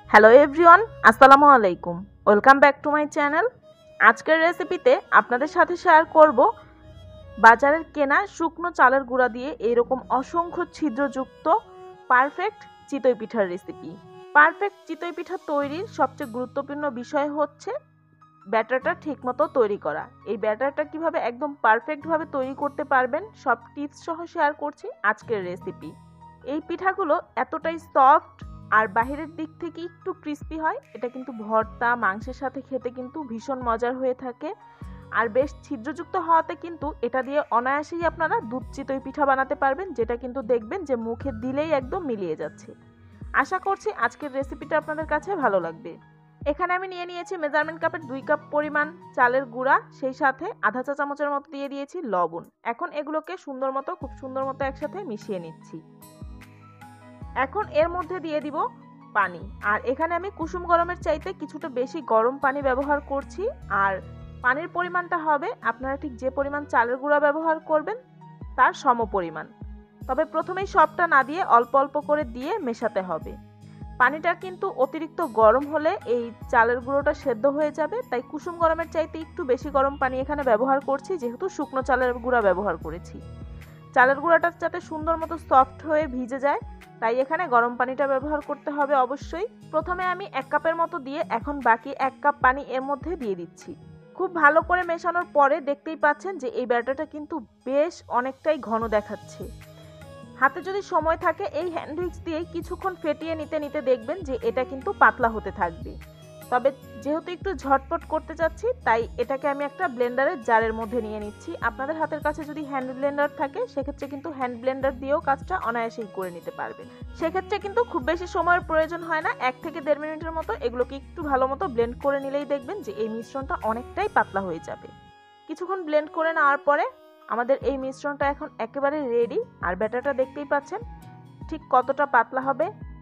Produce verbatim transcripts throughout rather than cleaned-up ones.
Hello everyone, আসসালামু আলাইকুম। Welcome back to my channel. আজকের রেসিপিতে আপনাদের সাথে শেয়ার করব বাজারের কেনা শুকনো চালের গুঁড়া দিয়ে এরকম অসংখ্য ছিদ্রযুক্ত পারফেক্ট চিতই পিঠার রেসিপি। পারফেক্ট চিতই পিঠা তৈরির সবচেয়ে গুরুত্বপূর্ণ বিষয় হচ্ছে ব্যাটারটা ঠিকমতো তৈরি করা। এই ব্যাটারটা কিভাবে একদম পারফেক্টভাবে তৈরি করতে পারবেন সব টিপস সহ শেয়ার করছি আজকের রেসিপি। এই পিঠাগুলো এতটাই সফট আর বাহিরের দিক থেকে একটু ক্রিস্পি হয়। এটা কিন্তু ভর্তা মাংসের সাথে খেতে কিন্তু ভীষণ মজার হয়ে থাকে। আর বেশ ছিদ্রযুক্ত হওয়াতে কিন্তু এটা দিয়ে অনায়াসেই আপনারা দুধ চিতই পিঠা বানাতে পারবেন, যেটা কিন্তু দেখবেন যে মুখে দিলেই একদম মিলিয়ে যাচ্ছে। আশা করছি আজকের রেসিপিটা আপনাদের কাছে ভালো লাগবে। এখানে আমি নিয়ে নিয়েছি মেজারমেন্ট কাপের দুই কাপ পরিমাণ চালের গুঁড়া, সেই সাথে আধা চা চামচের মতো দিয়ে দিয়েছি লবণ। এখন এগুলোকে সুন্দর মতো খুব সুন্দর মতো একসাথে মিশিয়ে নিচ্ছি। এখন এর মধ্যে দিয়ে দিব পানি। আর এখানে আমি কুসুম গরমের চাইতে কিছুটা বেশি গরম পানি ব্যবহার করছি। আর পানির পরিমাণটা হবে আপনারা ঠিক যে পরিমাণ চালের গুঁড়া ব্যবহার করবেন তার সম পরিমাণ। তবে প্রথমেই সবটা না দিয়ে অল্প অল্প করে দিয়ে মেশাতে হবে। পানিটা কিন্তু অতিরিক্ত গরম হলে এই চালের গুঁড়োটা সেদ্ধ হয়ে যাবে, তাই কুসুম গরমের চাইতে একটু বেশি গরম পানি এখানে ব্যবহার করছি, যেহেতু শুকনো চালের গুঁড়া ব্যবহার করেছি। চালের গুঁড়াটা যাতে সুন্দর মতো সফট হয়ে ভিজে যায়, তাই এখানে গরম পানিটা ব্যবহার করতে হবে অবশ্যই। প্রথমে আমি এক কাপের মতো দিয়ে এখন বাকি এক কাপ পানি এর মধ্যে দিয়ে দিচ্ছি। খুব ভালো করে মেশানোর পরে দেখতেই পাচ্ছেন যে এই ব্যাটারটা কিন্তু বেশ অনেকটাই ঘন দেখাচ্ছে। হাতে যদি সময় থাকে এই হ্যান্ড হুইক্স দিয়েই কিছুক্ষণ ফেটিয়ে নিতে নিতে দেখবেন যে এটা কিন্তু পাতলা হতে থাকবে। তবে যেহেতু একটু ঝটপট করতে চাচ্ছি তাই এটাকে আমি একটা ব্লেন্ডারের জারের মধ্যে নিয়ে নিচ্ছি। আপনাদের হাতের কাছে যদি হ্যান্ড ব্লেন্ডার থাকে সেক্ষেত্রে কিন্তু হ্যান্ড ব্লেন্ডার দিয়েও কাজটা অনায়াসেই করে নিতে পারবেন। সেক্ষেত্রে কিন্তু খুব বেশি সময়ের প্রয়োজন হয় না, এক থেকে দেড় মিনিটের মতো এগুলোকে একটু ভালো মতো ব্লেন্ড করে নিলেই দেখবেন যে এই মিশ্রণটা অনেকটাই পাতলা হয়ে যাবে। কিছুক্ষণ ব্লেন্ড করে নেওয়ার পরে আমাদের এই মিশ্রণটা এখন একেবারে রেডি। আর ব্যাটারটা দেখতেই পাচ্ছেন ঠিক কতটা পাতলা হবে।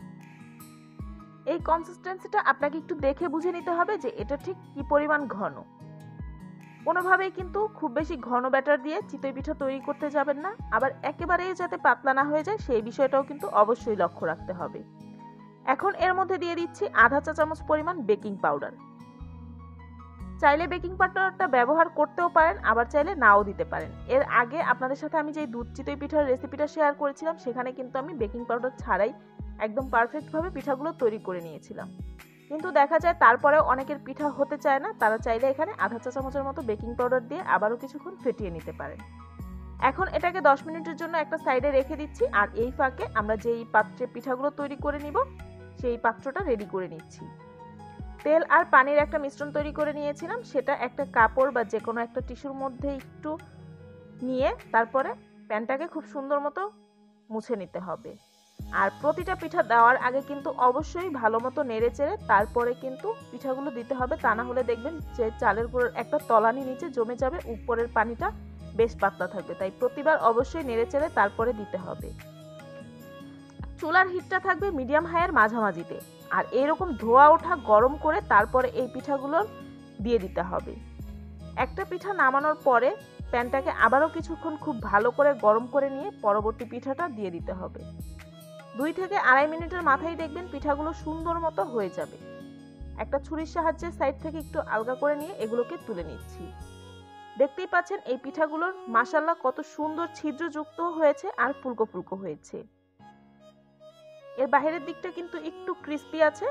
এই কনসিস্টেন্সিটা আপনাকে একটু দেখে বুঝে নিতে হবে যে এটা ঠিক কি পরিমাণ ঘন। কোনোভাবেই কিন্তু খুব বেশি ঘন ব্যাটার দিয়ে চিতই পিঠা তৈরি করতে যাবেন না, আবার একেবারেই যাতে পাতলা না হয়ে যায় সেই বিষয়টাও কিন্তু অবশ্যই লক্ষ্য রাখতে হবে। এখন এর মধ্যে দিয়ে দিচ্ছি আধা চা চামচ পরিমাণ বেকিং পাউডার। চাইলে বেকিং পাউডারটা ব্যবহার করতেও পারেন, আবার চাইলে নাও দিতে পারেন। এর আগে আপনাদের সাথে আমি যে দুধ চিতই পিঠার রেসিপিটা শেয়ার করেছিলাম সেখানে কিন্তু আমি বেকিং পাউডার ছাড়াই একদম পারফেক্টভাবে পিঠাগুলো তৈরি করে নিয়েছিলাম। কিন্তু দেখা যায় তারপরেও অনেকের পিঠা হতে চায় না, তারা চাইলে এখানে আধা চা চামচের মতো বেকিং পাউডার দিয়ে আবারও কিছুক্ষণ ফেটিয়ে নিতে পারেন। এখন এটাকে দশ মিনিটের জন্য একটা সাইডে রেখে দিচ্ছি। আর এই ফাঁকে আমরা যেই পাত্রে পিঠাগুলো তৈরি করে নিব সেই পাত্রটা রেডি করে নিচ্ছি। তেল আর পানির একটা মিশ্রণ তৈরি করে নিয়েছিলাম, সেটা একটা কাপড় বা যে কোনো একটা টিস্যুর মধ্যে একটু নিয়ে তারপরে প্যানটাকে খুব সুন্দর মতো মুছে নিতে হবে। আর প্রতিটা পিঠা দেওয়ার আগে কিন্তু অবশ্যই ভালো মতো নেড়ে চেড়ে তারপরে কিন্তু পিঠাগুলো দিতে হবে, তা না হলে দেখবেন যে চালের গুঁড়োর একটা তলানি নিচে জমে যাবে, উপরের পানিটা বেশ পাতলা থাকবে। তাই প্রতিবার অবশ্যই নেড়ে চেড়ে তারপরে দিতে হবে। চুলার হিটটা থাকবে মিডিয়াম হাইয়ের মাঝামাঝিতে। আর এইরকম ধোয়া ওঠা গরম করে তারপরে এই পিঠাগুলো দিয়ে দিতে হবে। একটা পিঠা নামানোর পরে প্যানটাকে আবারও কিছুক্ষণ খুব ভালো করে গরম করে নিয়ে পরবর্তী পিঠাটা দিয়ে দিতে হবে। দুই থেকে আড়াই মিনিটের মাথায় দেখবেন পিঠাগুলো সুন্দর মতো হয়ে যাবে। একটা ছুরির সাহায্যে সাইড থেকে একটু আলগা করে নিয়ে এগুলোকে তুলে নিচ্ছি। দেখতেই পাচ্ছেন এই পিঠাগুলোর মাশাআল্লাহ কত সুন্দর ছিদ্রযুক্ত হয়েছে আর ফুলকো ফুলকো হয়েছে। এর বাইরের দিকটা কিন্তু একটু ক্রিস্পি আছে।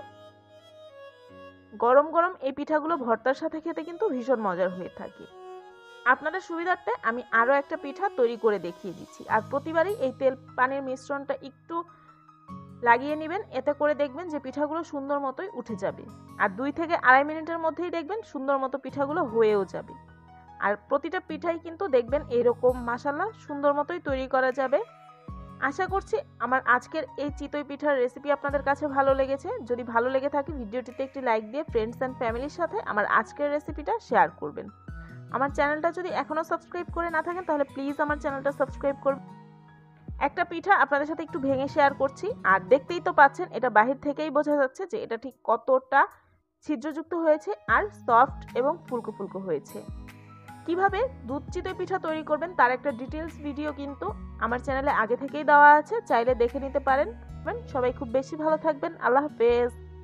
গরম গরম এই পিঠাগুলো ভর্তার সাথে খেতে কিন্তু ভীষণ মজার হয়ে থাকে। আপনাদের সুবিধার্থে আমি আরো একটা পিঠা তৈরি করে দেখিয়ে দিচ্ছি। আর প্রতিবারই এই তেল পানির মিশ্রণটা একটু লাগিয়ে নেবেন, এতে করে দেখবেন যে পিঠাগুলো সুন্দর মতোই উঠে যাবে। আর দুই থেকে আড়াই মিনিটের মধ্যেই দেখবেন সুন্দর মতো পিঠাগুলো হয়েও যাবে। আর প্রতিটা পিঠাই কিন্তু দেখবেন এরকম মাশাআল্লাহ সুন্দর মতোই তৈরি করা যাবে। আশা করছি আমার আজকের এই চিতই পিঠার রেসিপি আপনাদের কাছে ভালো লেগেছে। যদি ভালো লেগে থাকে ভিডিওটিতে একটি লাইক দিয়ে ফ্রেন্ডস অ্যান্ড ফ্যামিলির সাথে আমার আজকের রেসিপিটা শেয়ার করবেন। আমার চ্যানেলটা যদি এখনও সাবস্ক্রাইব করে না থাকেন তাহলে প্লিজ আমার চ্যানেলটা সাবস্ক্রাইব করবেন। একটা পিঠা আপনাদের সাথে একটু ভেঙে শেয়ার করছি। আর দেখতেই তো পাচ্ছেন এটা বাহির থেকেই বোঝা যাচ্ছে যে এটা ঠিক কতটা ছিদ্রযুক্ত হয়েছে আর সফট এবং ফুলকো ফুলকো হয়েছে। কিভাবে দুধ চিতই পিঠা তৈরি করবেন তার একটা ডিটেলস ভিডিও কিন্তু আমার চ্যানেলে আগে থেকেই দেওয়া আছে, চাইলে দেখে নিতে পারেন। সবাই খুব বেশি ভালো থাকবেন। আল্লাহ হাফেজ।